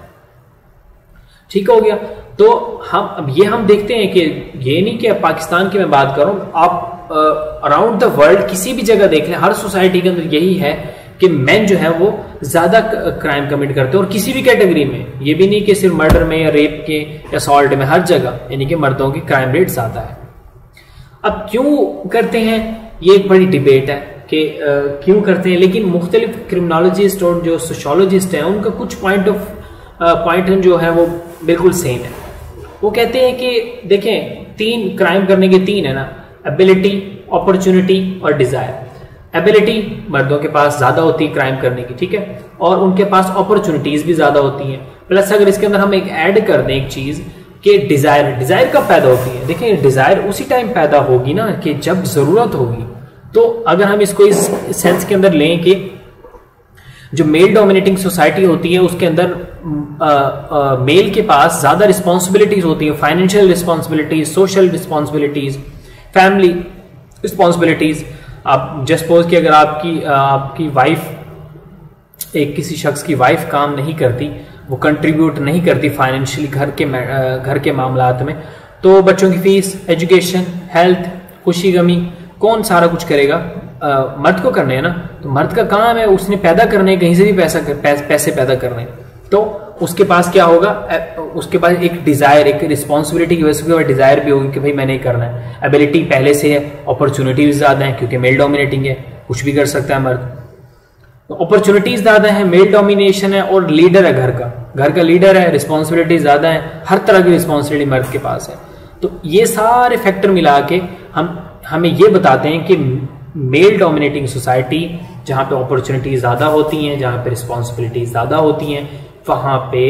ठीक हो गया। तो हम अब ये हम देखते हैं कि ये नहीं कि पाकिस्तान की मैं बात करूं, आप अराउंड द वर्ल्ड किसी भी जगह देख लें, हर सोसाइटी के अंदर यही है कि मेन जो है वो ज्यादा क्राइम कमिट करते हैं, और किसी भी कैटेगरी में, ये भी नहीं कि सिर्फ मर्डर में या रेप के या असॉल्ट में, हर जगह यानी कि मर्दों की क्राइम रेट ज्यादा है। अब क्यों करते हैं ये एक बड़ी डिबेट है कि क्यों करते हैं, लेकिन मुख्तलिफ क्रिमिनोलॉजिस्ट और जो सोशोलॉजिस्ट हैं उनका कुछ पॉइंट ऑफ पॉइंट जो है वो बिल्कुल सेम है। वो कहते हैं कि देखें तीन क्राइम करने के तीन है ना, एबिलिटी, अपॉर्चुनिटी और डिजायर। एबिलिटी मर्दों के पास ज्यादा होती है क्राइम करने की, ठीक है, और उनके पास अपॉर्चुनिटीज भी ज्यादा होती हैं। प्लस अगर इसके अंदर हम एक ऐड कर दें एक चीज कि डिजायर, डिजायर कब पैदा होती है? देखिए डिजायर उसी टाइम पैदा होगी ना कि जब जरूरत होगी। तो अगर हम इसको इस सेंस के अंदर लें कि जो मेल डोमिनेटिंग सोसाइटी होती है उसके अंदर आ, आ, मेल के पास ज्यादा रिस्पॉन्सिबिलिटीज होती है, financial responsibilities, social responsibilities, family responsibilities. आप जस्ट सपोज कि अगर आपकी आपकी वाइफ, एक किसी शख्स की वाइफ काम नहीं करती, वो कंट्रीब्यूट नहीं करती फाइनेंशियली घर के घर के मामलात में, तो बच्चों की फीस, एजुकेशन, हेल्थ, खुशी गमी कौन सारा कुछ करेगा? आ, मर्द को करने हैं ना। तो मर्द का काम है, उसने पैदा करने, कहीं से भी पैसा पैस, पैसे पैदा करने, तो उसके पास क्या होगा? उसके पास एक डिजायर, एक रिस्पॉन्सिबिलिटी की वजह से डिजायर भी होगी कि भाई मैंने करना है। एबिलिटी पहले से है, अपॉर्चुनिटी भी ज्यादा है क्योंकि मेल डोमिनेटिंग है, कुछ भी कर सकता है मर्द। अपॉर्चुनिटीज ज्यादा है, मेल डोमिनेशन है, और लीडर है घर का, घर का लीडर है, रिस्पॉन्सिबिलिटी ज्यादा है, हर तरह की रिस्पॉन्सिबिलिटी मर्द के पास है। तो ये सारे फैक्टर मिला के हम हमें ये बताते हैं कि मेल डोमिनेटिंग सोसाइटी जहां पे अपॉर्चुनिटी ज्यादा होती हैं, जहां पे रिस्पॉन्सिबिलिटी ज्यादा होती हैं, वहां पे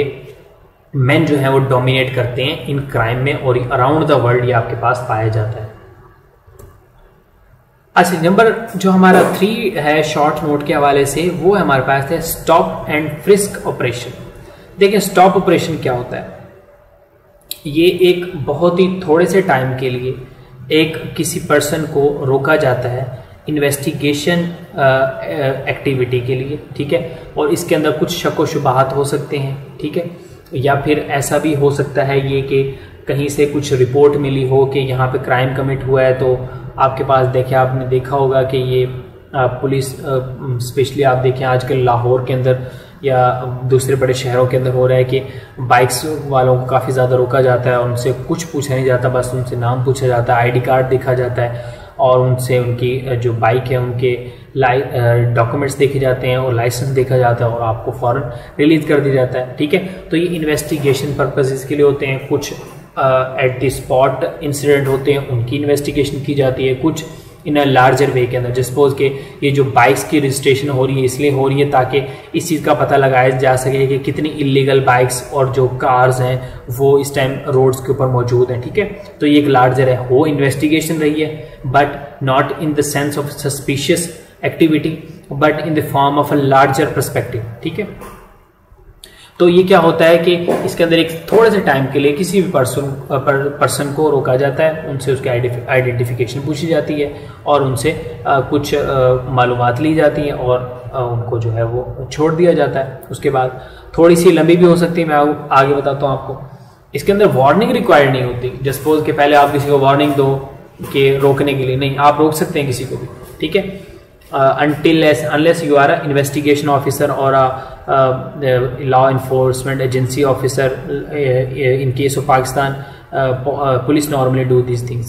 मेन जो है वो डोमिनेट करते हैं इन क्राइम में, और अराउंड द वर्ल्ड ये आपके पास पाया जाता है। अच्छा, नंबर जो हमारा थ्री है शॉर्ट नोट के हवाले से, वो हमारे पास है स्टॉप एंड फ्रिस्क ऑपरेशन। देखिए स्टॉप ऑपरेशन क्या होता है? ये एक बहुत ही थोड़े से टाइम के लिए एक किसी पर्सन को रोका जाता है इन्वेस्टिगेशन एक्टिविटी के लिए, ठीक है, और इसके अंदर कुछ शक व शुबहात हो सकते हैं, ठीक है, या फिर ऐसा भी हो सकता है ये कि कहीं से कुछ रिपोर्ट मिली हो कि यहाँ पे क्राइम कमिट हुआ है। तो आपके पास देखे, आपने देखा होगा कि ये आ, पुलिस स्पेशली आप देखें आजकल लाहौर के अंदर या दूसरे बड़े शहरों के अंदर हो रहा है कि बाइक्स वालों को काफ़ी ज़्यादा रोका जाता है, उनसे कुछ पूछा नहीं जाता, बस उनसे नाम पूछा जाता है, आईडी कार्ड देखा जाता है, और उनसे उनकी जो बाइक है उनके डॉक्यूमेंट्स देखे जाते हैं और लाइसेंस देखा जाता है और आपको फौरन रिलीज कर दिया जाता है, ठीक है। तो ये इन्वेस्टिगेशन पर्पसेस के लिए होते हैं। कुछ एट द स्पॉट इंसिडेंट होते हैं, उनकी इन्वेस्टिगेशन की जाती है। कुछ इन अ लार्जर वे के अंदर, जस्ट सपोज के ये जो बाइक्स की रजिस्ट्रेशन हो रही है इसलिए हो रही है ताकि इस चीज़ का पता लगाया जा सके कि कितनी इलीगल बाइक्स और जो कार्स हैं वो इस टाइम रोड्स के ऊपर मौजूद हैं, ठीक है। तो ये एक लार्जर है, वो इन्वेस्टिगेशन रही है, but not in the sense of suspicious activity, but in the form of a larger perspective, ठीक है। तो ये क्या होता है कि इसके अंदर एक थोड़े से टाइम के लिए किसी भी पर्सन पर, पर्सन को रोका जाता है, उनसे उसकी आइडेंटिफिकेशन पूछी जाती है और उनसे आ, कुछ मालूमात ली जाती हैं और आ, उनको जो है वो छोड़ दिया जाता है। उसके बाद थोड़ी सी लंबी भी हो सकती है, मैं आगे बताता हूँ आपको। इसके अंदर वार्निंग रिक्वायर्ड नहीं होती। जस्ट सपोज कि पहले आप किसी को वार्निंग दो कि रोकने के लिए, नहीं, आप रोक सकते हैं किसी को भी, ठीक है, until unless you are an investigation officer or a uh, law enforcement agency officer. Uh, in case of Pakistan, uh, uh, police normally do these things.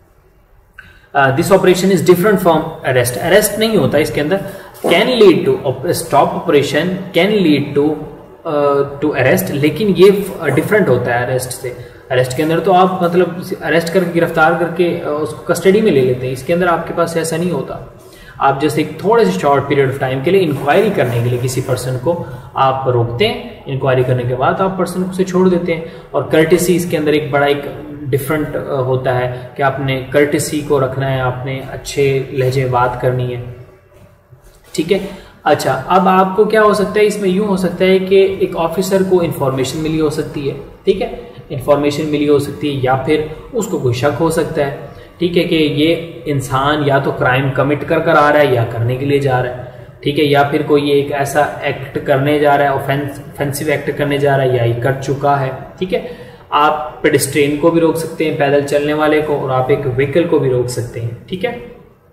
Uh, this operation is different from arrest. Arrest नहीं होता इसके अंदर, can lead to stop operation can lead to uh, to arrest, लेकिन ये different होता है arrest से। Arrest के अंदर तो आप मतलब अरेस्ट करके गिरफ्तार करके उसको कस्टडी में ले लेते हैं, इसके अंदर आपके पास ऐसा नहीं होता। आप जैसे एक थोड़े से शॉर्ट पीरियड ऑफ टाइम के लिए इंक्वायरी करने के लिए किसी पर्सन को आप रोकते हैं, इंक्वायरी करने के बाद आप पर्सन को से छोड़ देते हैं। और कर्टेसी इसके अंदर एक बड़ा एक डिफरेंट होता है कि आपने कर्टेसी को रखना है, आपने अच्छे लहजे बात करनी है, ठीक है। अच्छा, अब आपको क्या हो सकता है, इसमें यूं हो सकता है कि एक ऑफिसर को इंफॉर्मेशन मिली हो सकती है, ठीक है, इंफॉर्मेशन मिली हो सकती है, या फिर उसको कोई शक हो सकता है, ठीक है, कि ये इंसान या तो क्राइम कमिट कर कर आ रहा है या करने के लिए जा रहा है, ठीक है, या फिर कोई ये एक ऐसा एक्ट करने जा रहा है, ऑफेंसिव एक्ट करने जा रहा है या ये कर चुका है, ठीक है। आप पेडेस्ट्रियन को भी रोक सकते हैं, पैदल चलने वाले को, और आप एक व्हीकल को भी रोक सकते हैं, ठीक है।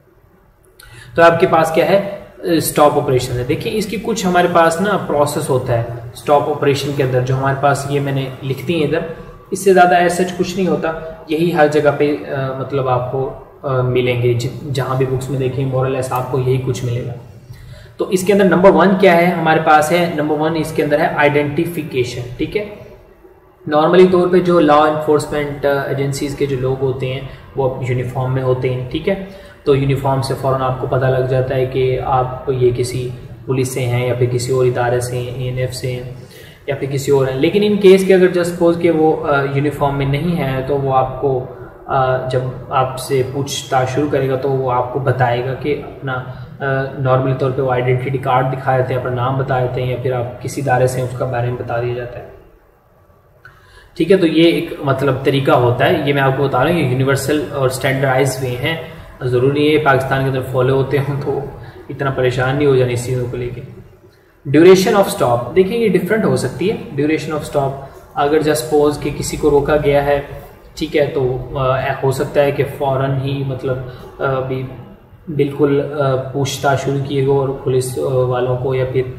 तो आपके पास क्या है, स्टॉप ऑपरेशन है। देखिए इसकी कुछ हमारे पास ना प्रोसेस होता है स्टॉप ऑपरेशन के अंदर, जो हमारे पास ये मैंने लिख दी है इधर, इससे ज़्यादा ऐसा कुछ नहीं होता, यही हर जगह पे आ, मतलब आपको आ, मिलेंगे, जहाँ भी बुक्स में देखें मोरलेस आपको यही कुछ मिलेगा। तो इसके अंदर नंबर वन क्या है हमारे पास है, नंबर वन इसके अंदर है आइडेंटिफिकेशन, ठीक है। नॉर्मली तौर पे जो लॉ इन्फोर्समेंट एजेंसीज के जो लोग होते हैं वो यूनिफॉर्म में होते हैं, ठीक है। तो यूनिफॉर्म से फ़ौरन आपको पता लग जाता है कि आप ये किसी पुलिस से हैं या फिर किसी और इदारे से हैं, ए एन एफ से हैं या फिर किसी और हैं। लेकिन इन केस के अगर जस्ट सपोज कि वो यूनिफॉर्म में नहीं है, तो वो आपको आ, जब आपसे पूछताछ शुरू करेगा तो वो आपको बताएगा कि अपना नॉर्मली तौर पे वो आइडेंटिटी कार्ड दिखा देते हैं, अपना नाम बता देते हैं, या फिर आप किसी इदारे से उसका बारे में बता दिया जाता है, ठीक है। तो ये एक मतलब तरीका होता है, ये मैं आपको बता रहा हूँ, ये यूनिवर्सल और स्टैंडर्डाइज वे हैं, ज़रूरी है पाकिस्तान के अंदर फॉलो होते हों, तो इतना परेशान नहीं हो जाने इस चीज़ों को लेके। ड्यूरेशन ऑफ स्टॉप, देखिए ये डिफरेंट हो सकती है। ड्यूरेशन ऑफ स्टॉप, अगर जस्ट सपोज कि किसी को रोका गया है, ठीक है, तो आ, हो सकता है कि फ़ौरन ही मतलब अभी बिल्कुल पूछताछ शुरू की हो और पुलिस वालों को या फिर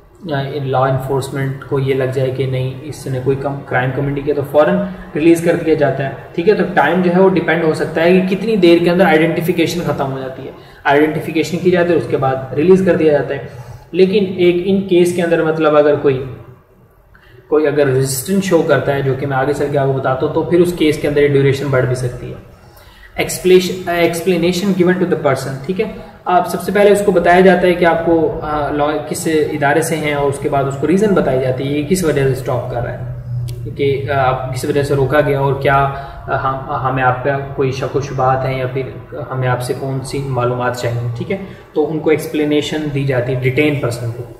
लॉ इन्फोर्समेंट को ये लग जाए कि नहीं इसने कोई कम क्राइम कमिट किया, तो फ़ौरन रिलीज़ कर दिया जाता है, ठीक है। तो टाइम जो है वो डिपेंड हो सकता है कि कितनी देर के अंदर आइडेंटिफिकेशन ख़त्म हो जाती है, आइडेंटिफिकेशन की जाती है, उसके बाद रिलीज़ कर दिया जाता है। लेकिन एक इन केस के अंदर मतलब अगर कोई कोई अगर रेजिस्टेंस शो करता है, जो कि मैं आगे चल के आपको बताता हूँ, तो फिर उस केस के अंदर ड्यूरेशन बढ़ भी सकती है। Explanation explanation given to the person, ठीक है। आप सबसे पहले उसको बताया जाता है कि आपको लॉ किस इदारे से हैं, और उसके बाद उसको रीज़न बताई जाती है ये किस वजह से स्टॉप कर रहा है, कि आप किस वजह से रोका गया और क्या हम हमें आप पे कोई शक व शुबहात हैं या फिर हमें आपसे कौन सी मालूमात चाहिए, ठीक है। तो उनको एक्सप्लेनेशन दी जाती है डिटेन पर्सन को।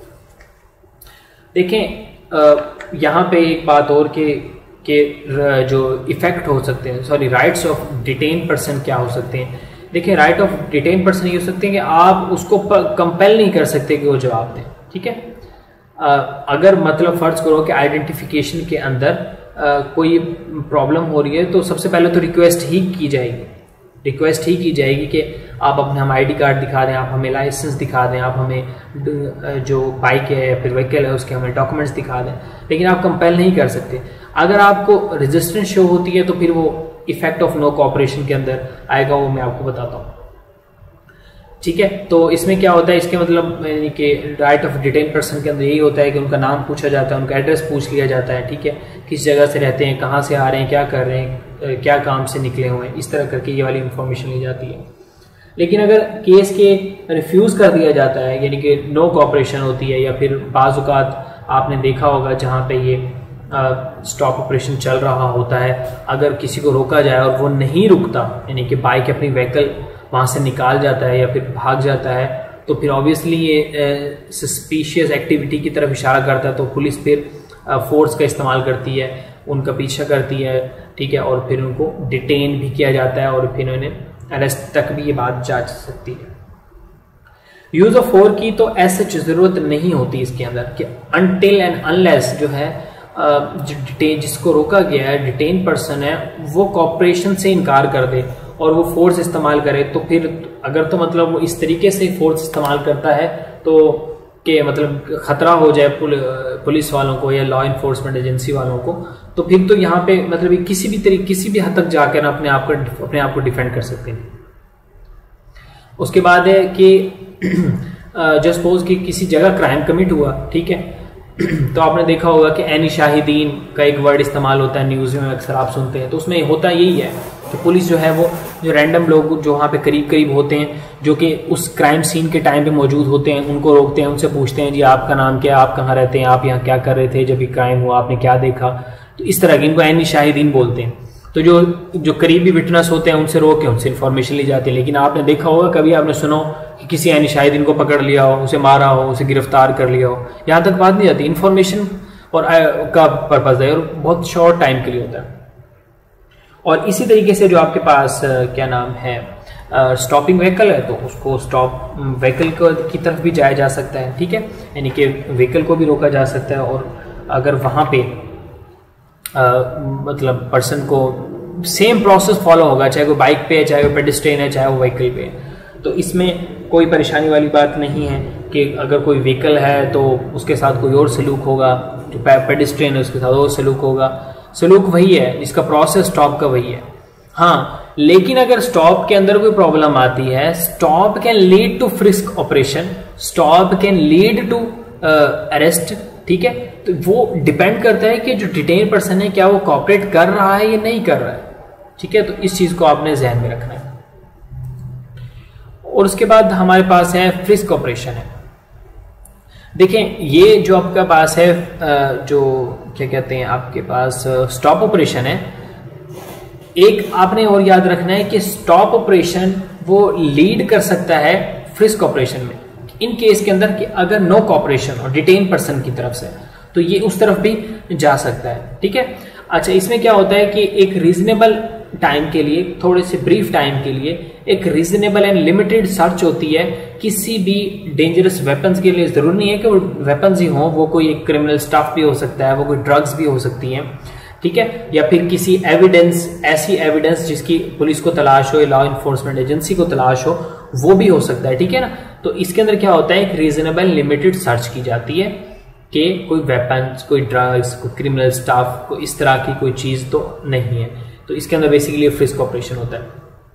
देखें यहाँ पे एक बात और के के जो इफेक्ट हो सकते हैं, sorry rights of detain person क्या हो सकते हैं। देखिए राइट ऑफ डिटेन पर्सन ये हो सकते हैं कि आप उसको कंपेल नहीं कर सकते कि वो जवाब दें, ठीक है। अगर मतलब फ़र्ज़ करो कि आइडेंटिफिकेशन के अंदर आ, कोई प्रॉब्लम हो रही है, तो सबसे पहले तो रिक्वेस्ट ही की जाएगी, रिक्वेस्ट ही की जाएगी कि आप अपने हम आईडी कार्ड दिखा दें, आप हमें लाइसेंस दिखा दें, आप हमें जो बाइक है या फिर व्हीकल है उसके हमें डॉक्यूमेंट्स दिखा दें, लेकिन आप कंपेल नहीं कर सकते। अगर आपको रेजिस्टेंस शो होती है तो फिर वो इफेक्ट ऑफ नो कोऑपरेशन के अंदर आएगा, वो मैं आपको बताता हूँ, ठीक है। तो इसमें क्या होता है, इसके मतलब यानी कि राइट ऑफ डिटेन पर्सन के अंदर यही होता है कि उनका नाम पूछा जाता है, उनका एड्रेस पूछ लिया जाता है, ठीक है, किस जगह से रहते हैं, कहाँ से आ रहे हैं, क्या कर रहे हैं, क्या काम से निकले हुए हैं, इस तरह करके ये वाली इंफॉर्मेशन ली जाती है। लेकिन अगर केस के रिफ्यूज़ कर दिया जाता है, यानी कि नो कोऑपरेशन होती है, या फिर बाज़ औक़ात आपने देखा होगा जहाँ पे ये स्टॉप ऑपरेशन चल रहा होता है, अगर किसी को रोका जाए और वो नहीं रुकता, यानी कि बाइक अपनी व्हीकल वहाँ से निकाल जाता है या फिर भाग जाता है, तो फिर ऑब्वियसली ये सस्पिशियस एक्टिविटी की तरफ इशारा करता है, तो पुलिस फिर फोर्स का इस्तेमाल करती है, उनका पीछा करती है, ठीक है, और फिर उनको डिटेन भी किया जाता है और फिर उन्हें अरेस्ट तक भी ये बात जा सकती है। यूज ऑफ फोर्स की तो ऐसे जरूरत नहीं होती इसके अंदर कि अनटिल एंड अनलेस जो है जो डिटेन जिसको रोका गया है, डिटेन पर्सन है, वो कॉपरेशन से इनकार कर दे और वो फोर्स इस्तेमाल करे, तो फिर अगर तो मतलब वो इस तरीके से फोर्स इस्तेमाल करता है तो कि मतलब खतरा हो जाए पुलिस वालों को या लॉ इन्फोर्समेंट एजेंसी वालों को, तो फिर तो यहाँ पे मतलब किसी भी तरीके किसी भी हद तक जाकर अपने आप को अपने आप को डिफेंड कर सकते हैं। उसके बाद है कि जो सपोज कि किसी जगह क्राइम कमिट हुआ, ठीक है, तो आपने देखा होगा कि ऐनी शाहिदीन का एक वर्ड इस्तेमाल होता है न्यूज़ में, अक्सर आप सुनते हैं, तो उसमें होता यही है कि पुलिस जो है वो जो रैंडम लोग जो वहाँ पे करीब करीब होते हैं, जो कि उस क्राइम सीन के टाइम पे मौजूद होते हैं, उनको रोकते हैं, उनसे पूछते हैं जी आपका नाम क्या है, आप कहाँ रहते हैं, आप यहाँ क्या कर रहे थे जब ये क्राइम हुआ, आपने क्या देखा, तो इस तरह के इनको ऐनी शाहिदीन बोलते हैं। तो जो जो करीबी विटनेस होते हैं उनसे रोक के उनसे इन्फॉर्मेशन ली जाती है। लेकिन आपने देखा होगा, कभी आपने सुना कि किसी ऐनी शाहिदीन को पकड़ लिया हो, उसे मारा हो, उसे गिरफ्तार कर लिया हो, यहाँ तक बात नहीं जाती। इन्फॉर्मेशन और का पर्पज है और बहुत शॉर्ट टाइम के लिए होता है। और इसी तरीके से जो आपके पास क्या नाम है स्टॉपिंग व्हीकल है, तो उसको स्टॉप व्हीकल की तरफ भी जाया जा सकता है, ठीक है, यानी कि व्हीकल को भी रोका जा सकता है। और अगर वहाँ पे आ, मतलब पर्सन को सेम प्रोसेस फॉलो होगा, चाहे वो बाइक पे है, चाहे वो पेडिस्ट्रियन है, चाहे वो व्हीकल पे है, तो इसमें कोई परेशानी वाली बात नहीं है कि अगर कोई व्हीकल है तो उसके साथ कोई और सलूक होगा, जो पेडिस्ट्रियन है उसके साथ और सलूक होगा। सलूक वही है, इसका प्रोसेस स्टॉप का वही है। हाँ, लेकिन अगर स्टॉप के अंदर कोई प्रॉब्लम आती है, stop can lead to frisk operation, stop can lead to arrest, ठीक है, तो वो डिपेंड करता है कि जो डिटेन पर्सन है क्या वो कॉपरेट कर रहा है या नहीं कर रहा है, ठीक है, तो इस चीज को आपने ध्यान में रखना है। और उसके बाद हमारे पास है फ्रिस्क ऑपरेशन है। देखें, ये जो आपका पास है जो क्या कहते हैं आपके पास स्टॉप ऑपरेशन है, एक आपने और याद रखना है कि स्टॉप ऑपरेशन वो लीड कर सकता है फ्रिस्क ऑपरेशन में, इन केस के अंदर कि अगर नो कॉपरेशन और डिटेन पर्सन की तरफ से, तो ये उस तरफ भी जा सकता है, ठीक है। अच्छा, इसमें क्या होता है कि एक रीजनेबल टाइम के लिए, थोड़े से ब्रीफ टाइम के लिए एक रीजनेबल एंड लिमिटेड सर्च होती है किसी भी डेंजरस वेपन्स के लिए। जरूरी नहीं है कि वो वेपन्स ही हों, वो कोई एक क्रिमिनल स्टफ भी हो सकता है, वो कोई ड्रग्स भी हो सकती हैं, ठीक है, या फिर किसी एविडेंस, ऐसी एविडेंस जिसकी पुलिस को तलाश हो या लॉ इन्फोर्समेंट एजेंसी को तलाश हो, वो भी हो सकता है, ठीक है ना। तो इसके अंदर क्या होता है, एक रीजनेबल लिमिटेड सर्च की जाती है कि कोई वेपन्स, कोई ड्रग्स, कोई क्रिमिनल स्टाफ, कोई इस तरह की कोई चीज तो नहीं है, तो इसके अंदर बेसिकली फ्रिस्क ऑपरेशन होता है।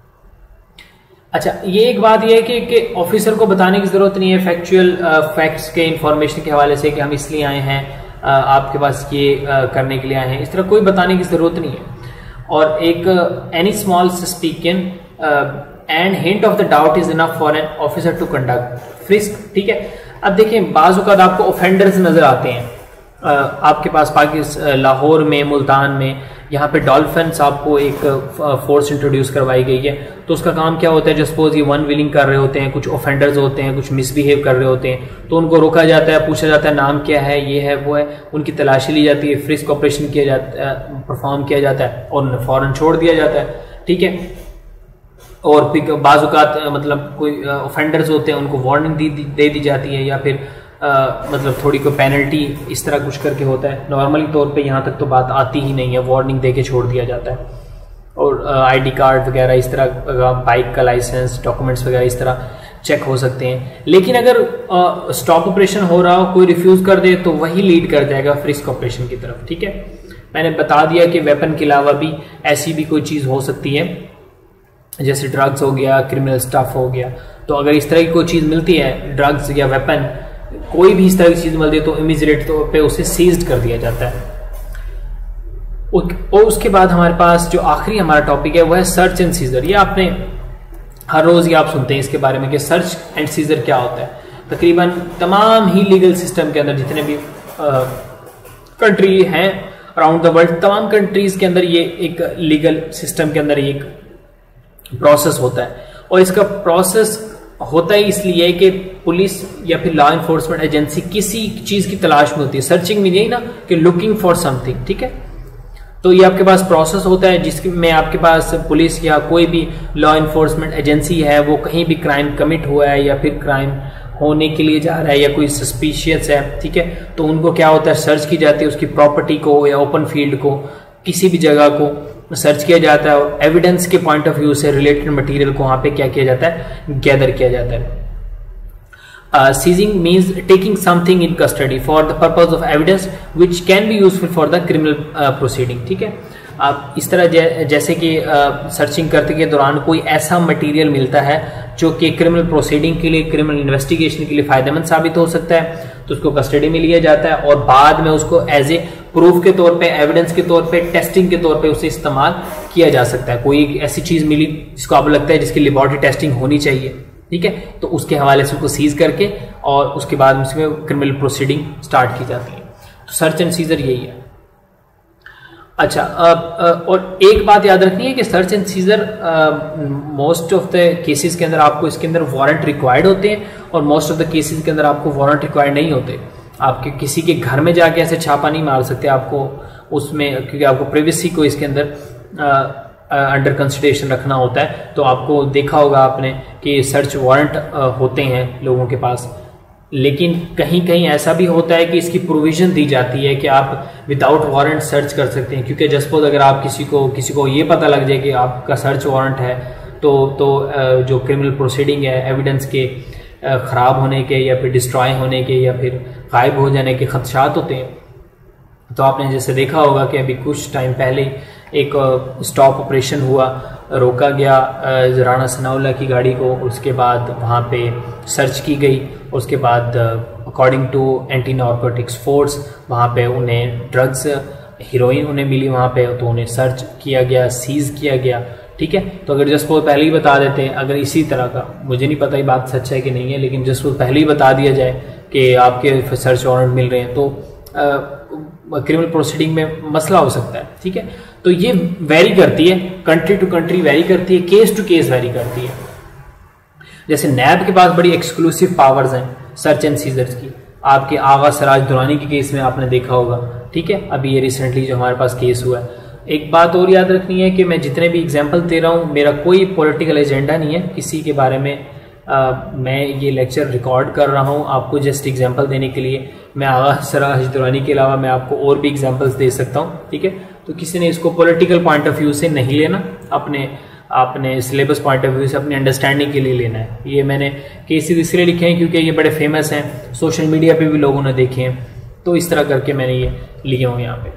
अच्छा, ये एक बात ये है कि, कि ऑफिसर को बताने की जरूरत नहीं है फैक्चुअल फैक्ट्स के इंफॉर्मेशन के हवाले से कि हम इसलिए आए हैं, uh, आपके पास ये uh, करने के लिए आए हैं, इस तरह कोई बताने की जरूरत नहीं है। और एक any small suspicion and hint of the doubt is enough for an officer to conduct frisk, ठीक है। अब देखें, बाज़ औक़ात आपको ऑफेंडर्स नजर आते हैं, uh, आपके पास पाकिस्तान, लाहौर में, मुल्तान में, यहाँ पे डॉल्फिन्स आपको एक फोर्स इंट्रोड्यूस करवाई गई है। तो उसका काम क्या होता है, जो सपोज ये वन विलिंग कर रहे होते हैं, कुछ ऑफेंडर्स होते हैं, कुछ मिसबिहेव कर रहे होते हैं, तो उनको रोका जाता है, पूछा जाता है नाम क्या है, ये है वो है, उनकी तलाशी ली जाती है, फ्रिस्क ऑपरेशन किया जाता है, परफॉर्म किया जाता है और उन्हें फौरन छोड़ दिया जाता है, ठीक है। और फिर बाज़ औक़ात मतलब कोई ऑफेंडर्स होते हैं, उनको वार्निंग दी, दे दी जाती है, या फिर Uh, मतलब थोड़ी कोई पेनल्टी इस तरह कुछ करके होता है। नॉर्मली तौर पे यहाँ तक तो बात आती ही नहीं है, वार्निंग दे के छोड़ दिया जाता है। और आईडी uh, कार्ड वगैरह इस तरह, बाइक का लाइसेंस, डॉक्यूमेंट्स वगैरह इस तरह चेक हो सकते हैं। लेकिन अगर स्टॉप uh, ऑपरेशन हो रहा हो, कोई रिफ्यूज कर दे, तो वही लीड कर जाएगा फ्रिस्क ऑपरेशन की तरफ, ठीक है। मैंने बता दिया कि वेपन के अलावा भी ऐसी भी कोई चीज़ हो सकती है, जैसे ड्रग्स हो गया, क्रिमिनल स्टफ हो गया। तो अगर इस तरह की कोई चीज़ मिलती है, ड्रग्स या वेपन, कोई भी इस तरह की चीज मिलती है, तो इमीडिएट तौर पे उसे सीज्ड कर दिया जाता है। और उसके बाद हमारे पास जो आखिरी हमारा टॉपिक है वो है सर्च एंड सीजर। ये आपने हर रोज ये आप सुनते हैं इसके बारे में कि सर्च एंड सीजर क्या होता है। तकरीबन तमाम ही लीगल सिस्टम के अंदर जितने भी कंट्री हैं अराउंड द वर्ल्ड, तमाम कंट्रीज के अंदर ये एक लीगल सिस्टम के अंदर एक प्रोसेस होता है। और इसका प्रोसेस होता ही इसलिए कि पुलिस या फिर लॉ इन्फोर्समेंट एजेंसी किसी चीज की तलाश में होती है। सर्चिंग में यही ना कि लुकिंग फॉर समथिंग, ठीक है। तो ये आपके पास प्रोसेस होता है जिसमें आपके पास पुलिस या कोई भी लॉ इन्फोर्समेंट एजेंसी है, वो कहीं भी क्राइम कमिट हुआ है या फिर क्राइम होने के लिए जा रहा है या कोई सस्पिशियस है, ठीक है, तो उनको क्या होता है, सर्च की जाती है उसकी प्रॉपर्टी को या ओपन फील्ड को, किसी भी जगह को सर्च किया जाता है और एविडेंस के पॉइंट ऑफ व्यू से रिलेटेड मटेरियल को वहां पे क्या किया जाता है, गैदर किया जाता है। Seizing means taking something in custody for the purpose of evidence which can be useful for the criminal proceeding, ठीक है। आप इस तरह जै, जैसे कि सर्चिंग करते के दौरान कोई ऐसा मटेरियल मिलता है जो कि क्रिमिनल प्रोसीडिंग के लिए, क्रिमिनल इन्वेस्टिगेशन के लिए फायदेमंद साबित हो सकता है, तो उसको कस्टडी में लिया जाता है और बाद में उसको एज ए प्रूफ के तौर पे, एविडेंस के तौर पे, टेस्टिंग के तौर पे उसे इस्तेमाल किया जा सकता है। कोई ऐसी चीज मिली जिसको आपको लगता है जिसकी लेबोरेटरी टेस्टिंग होनी चाहिए, ठीक है, तो उसके हवाले से उसको सीज करके और उसके बाद उसमें क्रिमिनल प्रोसीडिंग स्टार्ट की जाती है। तो सर्च एंड सीजर यही है। अच्छा, अब और एक बात याद रखनी है कि search and seizure most of the cases के अंदर आपको इसके अंदर वारंट रिक्वायर्ड होते हैं और मोस्ट ऑफ द केसेस के अंदर आपको वारंट रिक्वायर्ड नहीं होते। आपके किसी के घर में जाके ऐसे छापा नहीं मार सकते आपको उसमें, क्योंकि आपको प्राइवेसी को इसके अंदर अंडर कंसिडरेशन रखना होता है। तो आपको देखा होगा आपने कि सर्च वारंट होते हैं लोगों के पास, लेकिन कहीं कहीं ऐसा भी होता है कि इसकी प्रोविजन दी जाती है कि आप विदाउट वारंट सर्च कर सकते हैं। क्योंकि जस्ट सपोज अगर आप किसी को किसी को ये पता लग जाए कि आपका सर्च वारंट है, तो तो जो क्रिमिनल प्रोसीडिंग है, एविडेंस के ख़राब होने के या फिर डिस्ट्रॉय होने के या फिर गायब हो जाने के खदशात होते हैं। तो आपने जैसे देखा होगा कि अभी कुछ टाइम पहले एक स्टॉप ऑपरेशन हुआ, रोका गया राणा सनाउल्लाह की गाड़ी को, उसके बाद वहाँ पे सर्च की गई, उसके बाद according to anti narcotics force वहाँ पे उन्हें ड्रग्स, हीरोइन उन्हें मिली वहाँ पे, तो उन्हें सर्च किया गया, सीज किया गया, ठीक है। तो अगर जस्ट वो पहले ही बता देते हैं, अगर इसी तरह का, मुझे नहीं पता ये बात सच है कि नहीं है, लेकिन जस्ट वो पहले ही बता दिया जाए कि आपके सर्च वारंट मिल रहे हैं, तो क्रिमिनल प्रोसीडिंग में मसला हो सकता है, ठीक है। तो ये वेरी करती है, कंट्री टू कंट्री वेरी करती है, केस टू केस वेरी करती है। जैसे नैब के पास बड़ी एक्सक्लूसिव पावर्स हैं सर्च एंड सीजर्स की। आपके आगा सराज दुरानी के केस में आपने देखा होगा, ठीक है, अभी ये रिसेंटली जो हमारे पास केस हुआ है। एक बात और याद रखनी है कि मैं जितने भी एग्जाम्पल दे रहा हूँ, मेरा कोई पॉलिटिकल एजेंडा नहीं है किसी के बारे में। आ, मैं ये लेक्चर रिकॉर्ड कर रहा हूँ आपको जस्ट एग्जांपल देने के लिए। मैं आगा सराज दुरानी के अलावा मैं आपको और भी एग्जांपल्स दे सकता हूँ, ठीक है। तो किसी ने इसको पॉलिटिकल पॉइंट ऑफ व्यू से नहीं लेना, अपने अपने सिलेबस पॉइंट ऑफ व्यू से अपनी अंडरस्टैंडिंग के लिए लेना है। ये मैंने केसेस इसलिए लिखे हैं क्योंकि ये बड़े फेमस हैं, सोशल मीडिया पे भी लोगों ने देखे हैं, तो इस तरह करके मैंने ये लिए हुए यहाँ पे।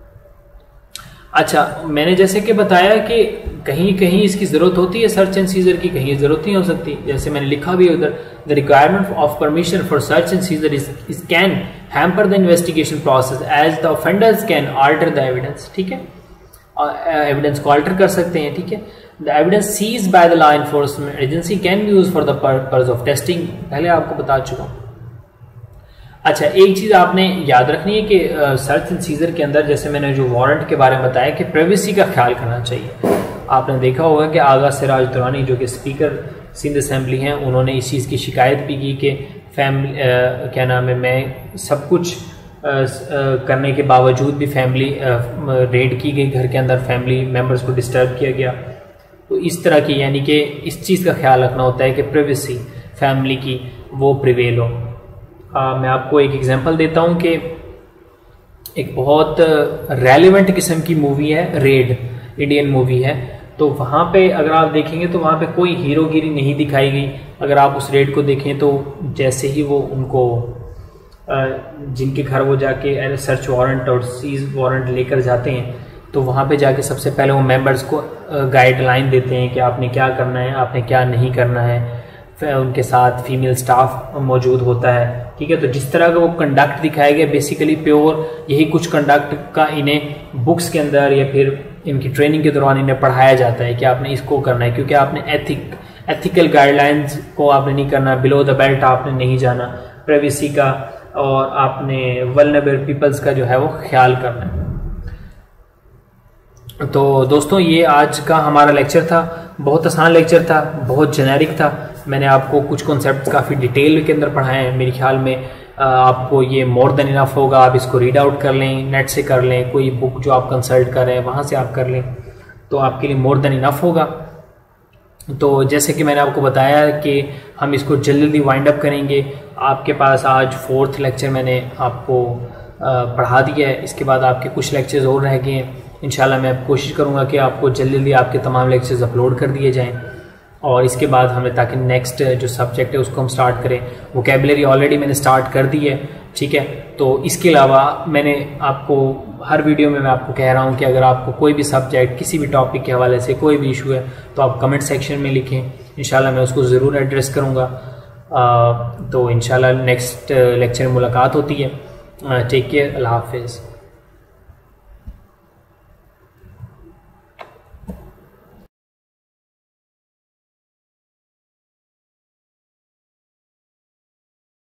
अच्छा, मैंने जैसे कि बताया कि कहीं कहीं इसकी जरूरत होती है सर्च एंड सीजर की, कहीं जरूरत नहीं हो सकती। जैसे मैंने लिखा भी उधर, the requirement of permission for search and seizure is is can hamper the investigation process as the offenders can alter the evidence, ठीक है, एविडेंस को अल्टर कर सकते हैं, ठीक है। The evidence seize by the law enforcement agency can be use for the purpose of testing, पहले आपको बता चुका हूँ। अच्छा, एक चीज आपने याद रखनी है कि सर्च एंड सीजर के अंदर, जैसे मैंने जो वारंट के बारे में बताया कि प्राइवेसी का ख्याल करना चाहिए। आपने देखा होगा कि आगा सिराज दुरानी जो कि स्पीकर सिंध असेंबली हैं, उन्होंने इस चीज़ की शिकायत भी की कि फैमिली क्या नाम है, मैं सब कुछ आ, आ, करने के बावजूद भी फैमिली रेड की गई, घर के अंदर फैमिली मेम्बर्स को डिस्टर्ब किया गया। तो इस तरह की, यानी कि इस चीज़ का ख्याल रखना होता है कि प्राइवेसी फैमिली की वो प्रिवेल हो। आ, मैं आपको एक एग्जांपल देता हूं कि एक बहुत रेलेवेंट किस्म की मूवी है रेड, इंडियन मूवी है। तो वहाँ पे अगर आप देखेंगे तो वहाँ पे कोई हीरोगिरी नहीं दिखाई गई। अगर आप उस रेड को देखें तो जैसे ही वो उनको जिनके घर वो जाके सर्च वारंट और सीज वारंट लेकर जाते हैं, तो वहाँ पे जाके सबसे पहले वो मेंबर्स को गाइडलाइन देते हैं कि आपने क्या करना है, आपने क्या नहीं करना है। उनके साथ फीमेल स्टाफ मौजूद होता है, ठीक है। तो जिस तरह का वो कंडक्ट दिखाया गया, बेसिकली प्योर यही कुछ कंडक्ट का इन्हें बुक्स के अंदर या फिर इनकी ट्रेनिंग के दौरान इन्हें पढ़ाया जाता है कि आपने इसको करना है, क्योंकि आपने एथिक एथिकल गाइडलाइंस को आपने नहीं करना, बिलो द बेल्ट आपने नहीं जाना, प्राइवेसी का और आपने वल्नरेबल पीपल्स का जो है वो ख्याल करना है। तो दोस्तों, ये आज का हमारा लेक्चर था। बहुत आसान लेक्चर था, बहुत जेनेरिक था, मैंने आपको कुछ कॉन्सेप्ट काफ़ी डिटेल के अंदर पढ़ाए हैं। मेरे ख्याल में आपको ये मोर देन इनफ होगा। आप इसको रीड आउट कर लें, नेट से कर लें, कोई बुक जो आप कंसल्ट कर रहे हैं वहाँ से आप कर लें, तो आपके लिए मोर देन इनफ होगा। तो जैसे कि मैंने आपको बताया कि हम इसको जल्दी जल्दी वाइंड अप करेंगे। आपके पास आज फोर्थ लेक्चर मैंने आपको पढ़ा दिया है, इसके बाद आपके कुछ लेक्चर्स और रह गए हैं। इंशाल्लाह मैं कोशिश करूँगा कि आपको जल्दी जल्दी आपके तमाम लेक्चर्स अपलोड कर दिए जाएँ, और इसके बाद हमें ताकि नेक्स्ट जो सब्जेक्ट है उसको हम स्टार्ट करें। वोकेबलरी ऑलरेडी मैंने स्टार्ट कर दी है, ठीक है। तो इसके अलावा मैंने आपको हर वीडियो में मैं आपको कह रहा हूँ कि अगर आपको कोई भी सब्जेक्ट किसी भी टॉपिक के हवाले से कोई भी इशू है तो आप कमेंट सेक्शन में लिखें, इंशाल्लाह मैं उसको ज़रूर एड्रेस करूँगा। तो इंशाल्लाह नेक्स्ट लेक्चर में मुलाकात होती है। टेक केयर, अल्लाह हाफिज़।